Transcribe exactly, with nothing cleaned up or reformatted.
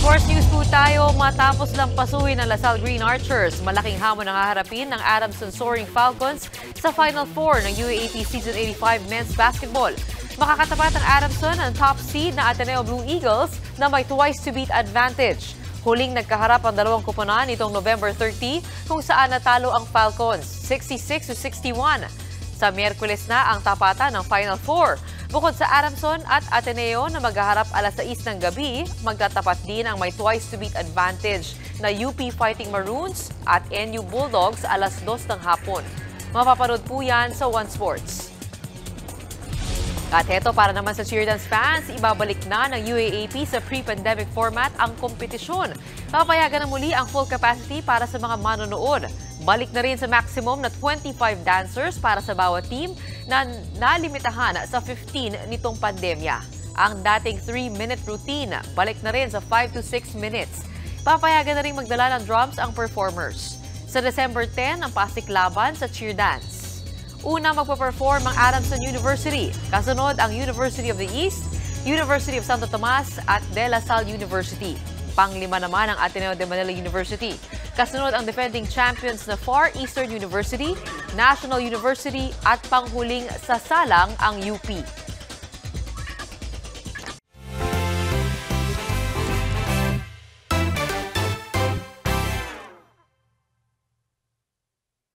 Sports news po tayo. Matapos lampasuhin ng Lasal Green Archers, malaking hamon ang haharapin ng Adamson Soaring Falcons sa Final Four ng U A A P Season eighty-five Men's Basketball. Makakatapat ang Adamson ang top seed na Ateneo Blue Eagles na may twice-to-beat advantage. Huling nagkaharap ang dalawang kupunan nitong November thirty kung saan natalo ang Falcons sixty-six to sixty-one. Sa Miyerkules na ang tapatan ng Final Four. Bukod sa Adamson at Ateneo na maghaharap alas sais ng gabi, magtatapat din ang may twice-to-beat advantage na U P Fighting Maroons at N U Bulldogs alas dos ng hapon. Mapapanood po yan sa One Sports. At heto, para naman sa cheerdance fans, ibabalik na ng U A A P sa pre-pandemic format ang kompetisyon. Papayagan na muli ang full capacity para sa mga manonood. Balik na rin sa maximum na twenty-five dancers para sa bawat team na nalimitahan sa fifteen nitong pandemya. Ang dating three minute routine, balik na rin sa five to six minutes. Papayagan na rin magdala ng drums ang performers. Sa December tenth, ang pasiklaban sa cheer dance. Una magpa-perform ang Adamson University, kasunod ang University of the East, University of Santo Tomas at De La Salle University. Panglima naman ang Ateneo de Manila University. Kasunod ang defending champions na Far Eastern University, National University at panghuling sa salang ang U P.